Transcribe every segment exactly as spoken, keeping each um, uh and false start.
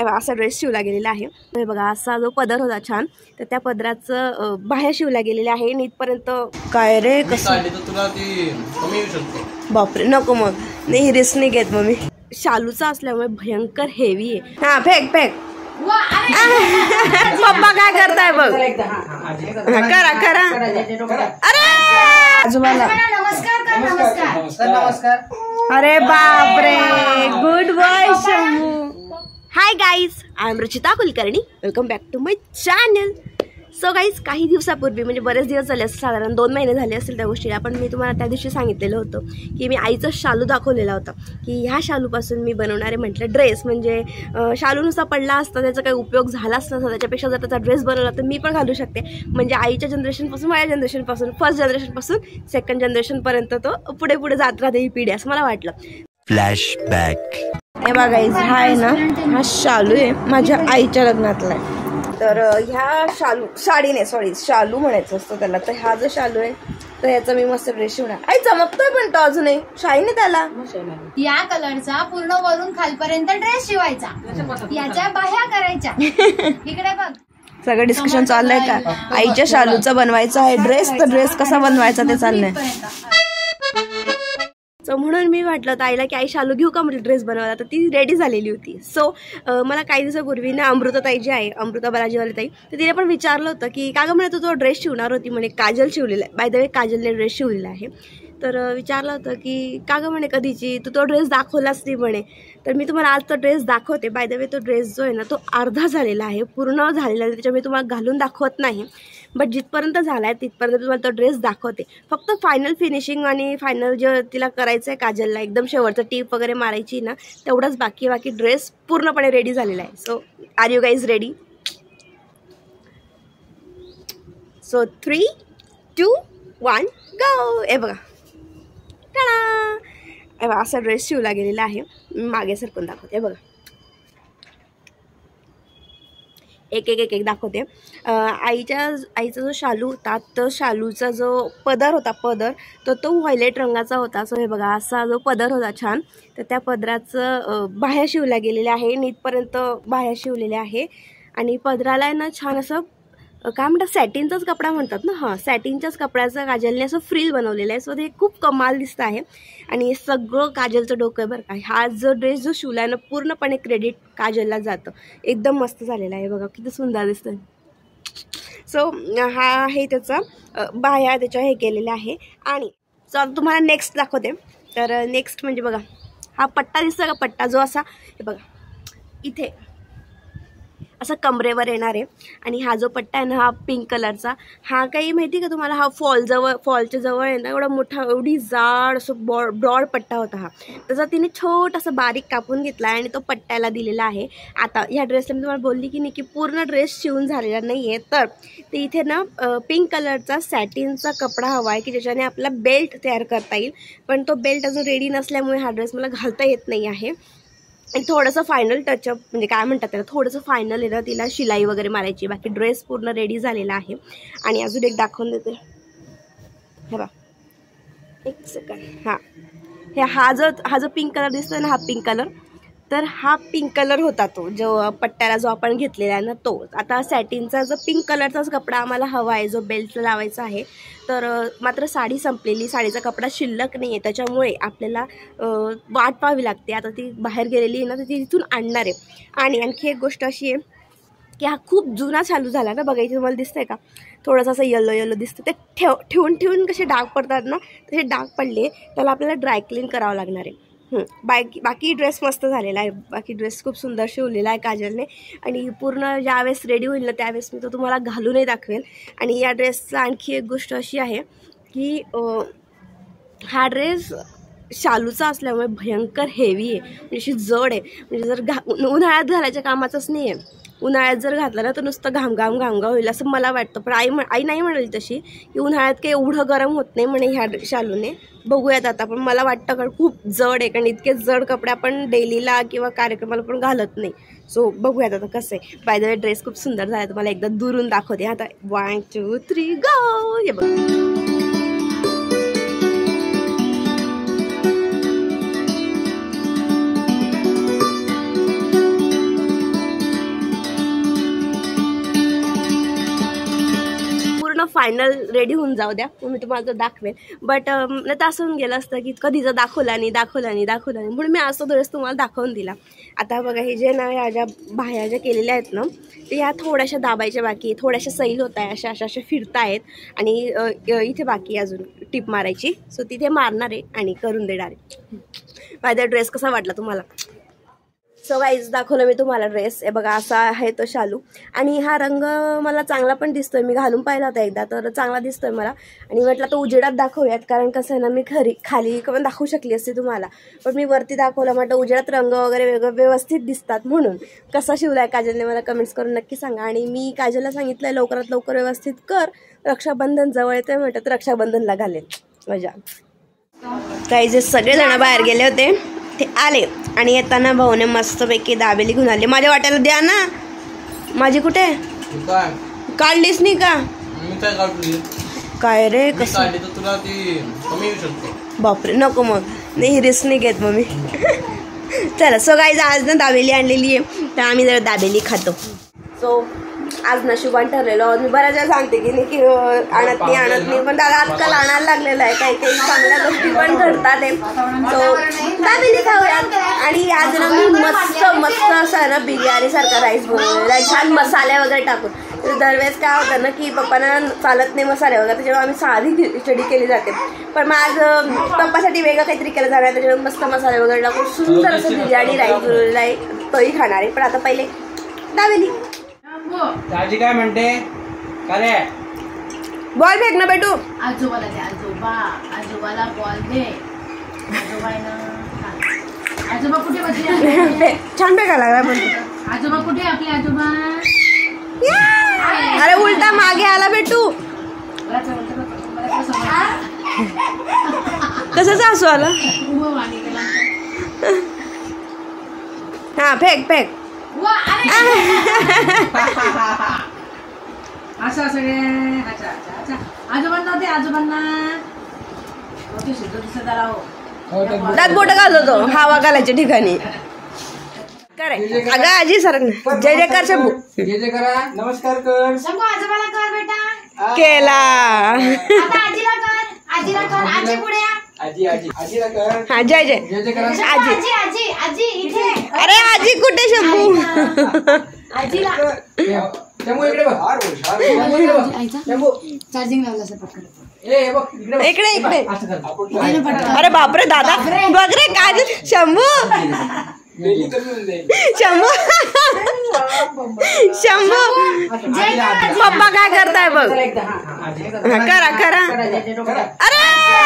असा ड्रेस शिवला गेलेला आहे. हे बघा असा जो पदर होता छान, तर त्या पदराचं बाह्य शिवला गेलेलं आहे नीटपर्यंत. काय रे कसं बापरे, नको मग नाही रिस्क नाही घेत मग मी. शालूचा असल्यामुळे भयंकर हेवी आहे. हा फेक फेक. पप्पा काय करताय बघ, करा करा. अरे आजोबाला नमस्कार. अरे बापरे, good boy Shambhu. Hi guys, I am Ruchita Kulkarni. Welcome back to my channel. So guys, काही दिवसापूर्वी म्हणजे बरेच दिवस झाले असतील, साधारण दोन महिने झाले असतील त्या गोष्टीला, पण मी तुम्हाला त्या दिवशी सांगितलेलं होतं की मी आईचा शालू दाखवलेला होता की ह्या शालूपासून मी बनवणारे म्हटलं ड्रेस. म्हणजे शालू नुसता पडला असता, त्याचा काही उपयोग झालाच नसता, त्याच्यापेक्षा जर त्याचा ड्रेस बनवला तर मी पण घालू शकते. म्हणजे आईच्या जनरेशनपासून माझ्या जनरेशनपासून फर्स्ट जनरेशनपासून सेकंड जनरेशनपर्यंत तो पुढे पुढे जात राहते ही पिढी, असं मला वाटलं. फ्लॅशबॅक. हे बघा गाईज, हा आहे ना, हा शालू आहे माझ्या आईच्या लग्नातला आहे. तर ह्या शालू साडीने सॉरी शालू म्हणायचं असतं त्याला. तर हा जो शालू आहे तर याचा मी मस्त ड्रेस शिवणार. आई चमकतोय पण तो अजूनही शाईन आहे त्याला. या कलरचा पूर्ण वरून खालपर्यंत ड्रेस शिवायचा, याच्या बाह्या करायच्या. इकडे बघ, सगळं डिस्कशन चाललंय का आईच्या शालूचा बनवायचा आहे ड्रेस, तर ड्रेस कसा बनवायचा ते चाललंय. सो म्हणून मी म्हटलं तर आईला की आई शालू घेऊ का म्हटलं ड्रेस बनवायला, तर ती रेडी झालेली होती. सो मला काही दिवसापूर्वी ना अमृताताई जी आहे, अमृता बालाजीवाली ताई, तर तिने पण विचारलं होतं की का गं म्हणे तू तो ड्रेस शिवणार होती म्हणे, काजल शिवलेला आहे. बाय द वे काजलने ड्रेस शिवलेला आहे. तर विचारलं होतं की का गं म्हणे कधीची तू तो ड्रेस दाखवलाच नाही म्हणे. तर मी तुम्हाला आज तो ड्रेस दाखवते. बाय द वे तो ड्रेस जो आहे ना तो अर्धा झालेला आहे, पूर्ण झालेला आहे, त्याच्यामुळे तुम्हाला घालून दाखवत नाही. बट जिथपर्यंत झाला आहे तिथपर्यंत तुम्हाला तो ड्रेस दाखवते. फक्त फायनल फिनिशिंग आणि फायनल जे तिला करायचं आहे काजलला, एकदम शेवटचं टीप वगैरे मारायची ना, तेवढंच बाकी बाकी ड्रेस पूर्णपणे रेडी झालेला आहे. So are you guys ready? So three two one go. हे बघा, टाळा, बघा असा ड्रेस शिवला गेलेला आहे. मागे सरकून दाखवते. बघा एक एक एक एक दाखवते. आईच्या आईचा जो शालू होता, तो शालूचा जो पदर होता पदर तर तो व्हायलेट रंगाचा होता. सो हे बघा असा जो पदर होता छान, तर त्या पदराचं बाह्य शिवला गेलेलं आहे, नीटपर्यंत बाह्य शिवलेले आहे. आणि पदराला आहे ना छान असं काय म्हणतात, सॅटिनचाच कपडा म्हणतात ना, हां सॅटिनच्याच कपड्याचं काजलने असं फ्रिल बनवलेलं आहे. सो ते खूप कमाल दिसतं आहे. आणि सगळं काजलचं डोकं आहे बरं का. हा जो ड्रेस जो शिवला आहे ना पूर्णपणे क्रेडिट काजलला जातं. एकदम मस्त झालेला आहे, बघा किती सुंदर दिसतं. सो हा आहे त्याचा बाह्या त्याच्या हे केलेला आहे. आणि सो तुम्हाला नेक्स्ट दाखवते. तर नेक्स्ट म्हणजे बघा हा पट्टा दिसतो का, पट्टा जो असा हे बघा इथे असं कमरेवर येणार आहे. आणि हा जो पट्टा आहे ना हा पिंक कलरचा, हा काही माहिती का तुम्हाला, हा फॉल जवळ फॉलच्या जवळ आहे ना एवढा मोठा एवढी जाड असं बॉ ब्रॉड पट्टा होता हा, त्याचा तिने छोट असं बारीक कापून घेतला आहे आणि तो पट्ट्याला दिलेला आहे. आता ह्या ड्रेसला मी तुम्हाला बोलली की नाही की पूर्ण ड्रेस शिवून झालेला नाही आहे, तर ते इथे ना पिंक कलरचा सॅटिनचा कपडा हवा आहे की ज्याच्याने आपला बेल्ट तयार करता येईल. पण तो बेल्ट अजून रेडी नसल्यामुळे हा ड्रेस मला घालता येत नाही आहे. आणि थोडंसं फायनल टचअप म्हणजे काय म्हणतात त्याला, थोडंसं फायनल आहे ना तिला शिलाई वगैरे मारायची. बाकी ड्रेस पूर्ण रेडी झालेला आहे. आणि अजून एक दाखवून देते, हे बघा एक सेकंड. हां हे हा जो हा जो पिंक कलर दिसतोय ना, हा पिंक कलर, तर हा पिंक कलर होता तो जो पट्ट्याला जो आपण घेतलेला आहे ना तो. आता सॅटिनचा जो पिंक कलरचाच कपडा आम्हाला हवा आहे जो बेल्टला लावायचा आहे. तर मात्र साडी संपलेली, साडीचा कपडा शिल्लक नाही आहे, त्याच्यामुळे आपल्याला वाट पाहावी लागते. आता ती बाहेर गेलेली आहे ना तर ती तिथून आणणार आहे. आणि आणखी एक गोष्ट अशी आहे की हा खूप जुना चालू झाला ना, बघा इथे तुम्हाला दिसतंय का थोडंसं असं येलो येलो दिसतं. ते ठेव ठेवून ठेवून कसे डाग पडतात ना, तसे डाग पडले, त्याला आपल्याला ड्रायक्लीन करावं लागणार आहे. बाकी बाकी ड्रेस मस्त झालेला आहे. बाकी ड्रेस खूप सुंदर शिवलेला आहे काजलने. आणि पूर्ण ज्यावेळेस रेडी होईल ना त्यावेळेस मी तो तुम्हाला घालूनही दाखवेल. आणि या ड्रेसचा आणखी एक गोष्ट अशी आहे की हा ड्रेस शालूचा असल्यामुळे भयंकर हेवी आहे, म्हणजे अशी जड आहे. म्हणजे जर घा उन्हाळ्यात घालायच्या कामाचंच नाही आहे. उन्हाळ्यात जर घातलं ना तर नुसतं घामघाम घामघाम होईल असं मला वाटतं. पण आई आई नाही म्हणाली तशी की उन्हाळ्यात काही एवढं गरम होत नाही म्हणे ह्या शालूने. बघूयात आता. पण मला वाटतं कारण खूप जड आहे, कारण इतके जड कपडे आपण डेलीला किंवा कार्यक्रमाला पण घालत नाही. सो बघूयात आता कसं आहे. बाय द वे ड्रेस खूप सुंदर झाला, तुम्हाला एकदा दुरून दाखवते. आता वन टू थ्री गो. हे बघ फायनल रेडी होऊन जाऊ द्या, मग मी तुम्हाला तो दाखवेल. बट नाही तर असं होऊन गेलं असतं की कधी जर दाखवला नाही दाखवला नाही दाखवला नाही म्हणून मी असं थोडंसं तुम्हाला दाखवून दिला. आता बघा हे जे ना ह्या ज्या बाह्या ज्या केलेल्या आहेत ना ते ह्या थोड्याशा दाबायच्या बाकी, थोड्याशा सैल होत आहे, अशा अशा अशा फिरता आहेत आणि इथे बाकी अजून टिप मारायची. सो तिथे मारणार आहे आणि करून देणार आहे. माझा ड्रेस कसा वाटला तुम्हाला? सो गाईज दाखवलं मी तुम्हाला ड्रेस. हे बघा असा आहे तो शालू आणि हा रंग मला चांगला पण दिसतोय. मी घालून पाहिला होता एकदा तर चांगला दिसतोय मला आणि म्हटलं तो उजेडात दाखवूयात, कारण कसं आहे ना मी खरी खाली पण दाखवू शकली असते तुम्हाला, पण मी वरती दाखवलं. म्हटलं उजेडात रंग वगैरे वेगळं व्यवस्थित दिसतात म्हणून. कसा शिवलाय काजलने मला कमेंट्स करून नक्की सांगा. आणि मी काजलला सांगितलंय लवकरात लवकर व्यवस्थित कर, रक्षाबंधन जवळ येतोय म्हटलं तर रक्षाबंधनला घालेल मजा. काही जे सगळेजण बाहेर गेले होते ते आले आणि येताना भाऊने मस्तपैकी दाबेली घेऊन आले. माझ्या वाट्याला द्या ना. माझी कुठे काढलीच नाही का? काय रे कसं बापरे नको मग नाही रिस्क नाही घेत मग मी. चला सो गाईज आज ना दाबेली आणलेली आहे तर आम्ही जरा दाबेली खातो. सो आज नशिबान ठरलेलो आहोत. मी बऱ्याच वेळा सांगते की नाही की आणत नाही आणत नाही, पण दादा आजकाल आणायला लागलेलं आहे. काही काही चांगल्या गोष्टी पण घडतात. सो दाबेली खाऊयात. आणि आज ना मी मस्त मस्त असं ना बिर्याणी सारखा राईस बनवलेला आहे छान मसाले वगैरे टाकून. तर दरवेळेस काय होतं ना की पप्पांना चालत नाही मसाले वगैरे, त्याच्यामुळे आम्ही साधी खिचडी केली जाते. पण मग आज पप्पासाठी वेगळं काहीतरी केलं जाणार आहे, त्याच्यामुळे मस्त मसाले वगैरे टाकून सुंदर असं बिर्याणी राईस बनवलेला आहे. तोही खाणार आहे. पण आता पहिले दाबेली. दाजी काय म्हणते? काय बॉल फेक ना बेटू. आजोबाला दे. आजोबा आजोबाला बॉल दे. आजोबा आजोबा कुठे बसले? छान फेकायला लागला पण आजोबा कुठे आपले आजोबा? अरे उलटा मागे आला बेटू. कसं हसू आला? हा फेक फेक. असं सगळे अच्छा अच्छा अच्छा आजोबांना होते आजोबांना दात बोट घालतो हवा घालायच्या ठिकाणी. करे अगं आजी सर जय जयकार शंभू. जय जय करा. नमस्कार कर. शंभू आजोबाला कर बेटा. केला. आता आजीला कर. आजीला कर. आजी पुढे या. आजी आजी आजीला कर. हा जय जय जय जय करा. आजी आजी आजी आजी इथे. अरे आजी कुठे शंभू? आजीला शंभू इकडे बघ. शंभू इकडे बघ. शंभू चार्जिंग लावलं असं पटकन. ए बघ इकडे बघ. इकडे इकडे. असं कर. अरे बापरे दादा बघ रे काज शंभू शंभू शंभू पप्पा काय करताय बघ. करा करा. अरे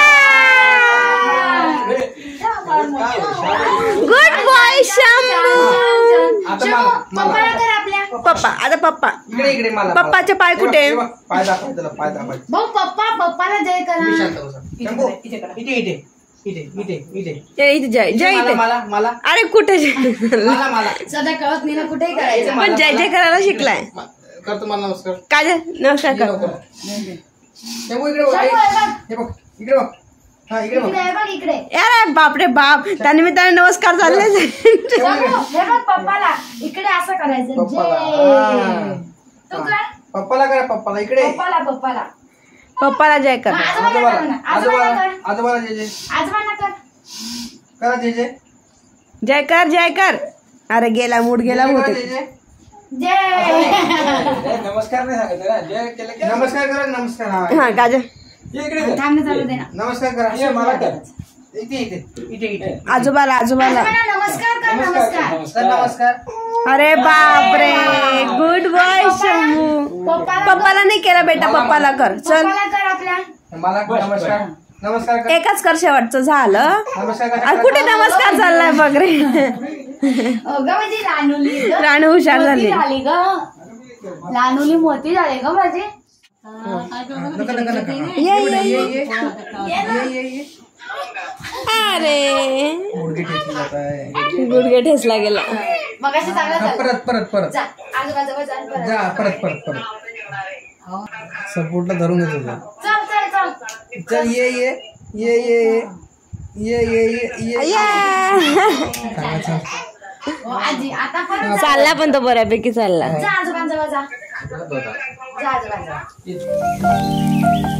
गुड बॉय शंभू. पप्पाला कर आपल्या. पप्पा आता पप्पा इकडे इकडे मला पप्पाचे पाय कुठे? पाय दाखव त्याला पाय दाखव. भाऊ पप्पा पप्पाला जय करा. शंभू इथे इथे इथे इथे इथे इथे जय जय इथे. मला मला अरे कुठे मला मला सदा कळत नाही ना कुठेही करायचं. पण जय जय करायला शिकलाय. करतो मला नमस्कार. काय नमस्कार कर. शंभू इकडे बघ. हे बघ इकडे बघ. हा इकडे बघ. हे बघ इकडे. अरे बापरे बाप त्यानिमित्ताने नमस्कार चालले. शंभू हे बघ पप्पाला इकडे असं करायचं. जय. तू कर. पप्पाला करा. पप्पाला इकडे. पप्पाला पप्पाला पप्पाला जय कर. आजोबाला कर ना. आजोबाला कर. आजोबाला जय जय आजोबाला कर. करा जय जय. जय कर जय कर. अरे गेला मूड गेला होते. जय. नमस्कार नाही सांगायचं ना. जय केलं की नमस्कार करा. नमस्कार. हा काजल इकडे थांब चालू दे ना. नमस्कार करा. मला कर. इथे इथे इथे इथे आजोबाला आजोबाला नमस्कार कर. नमस्कार नमस्कार. अरे बापरे गुड बॉय शंभू. पप्पाला नाही केला बेटा पप्पाला कर. चल पप्पाला कर आपल्या. मला नमस्कार. नमस्कार कर. एकच कर शेवटचं झालं. नमस्कार कर. अरे कुठे नमस्कार चाललाय बघ रे. अगं माझी रानुली ग. राणू हुशार झाली. झाली ग. रानुली मोठी झाली ग माझी. नका नका नका. ये ये ये. ये ये ये. अरे गुडघे ठेचले जात आहे. गुडघे ठेसला गेला. मगाशी चांगला झाला. परत परत परत जा आजोबाजवळ जा आणि परत. जा परत परत परत. सपोर्टला धरून घेत होता. चल चल चल. चल ये ये ये ये ये ये ये ये. हो, आजी आता परत चालला पण तो बऱ्यापैकी चालला. जा आजोबांजवळ जा. इथं.